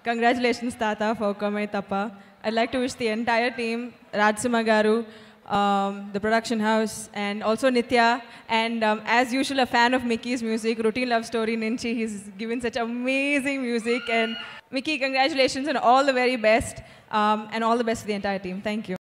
congratulations, Tata, for Kamai Tappa. I'd like to wish the entire team, Rajsima Garu, the production house, and also Nitya. And as usual, a fan of Mickey's music, Routine Love Story Ninchi. He's given such amazing music. And Mickey, congratulations and all the very best. And all the best to the entire team. Thank you.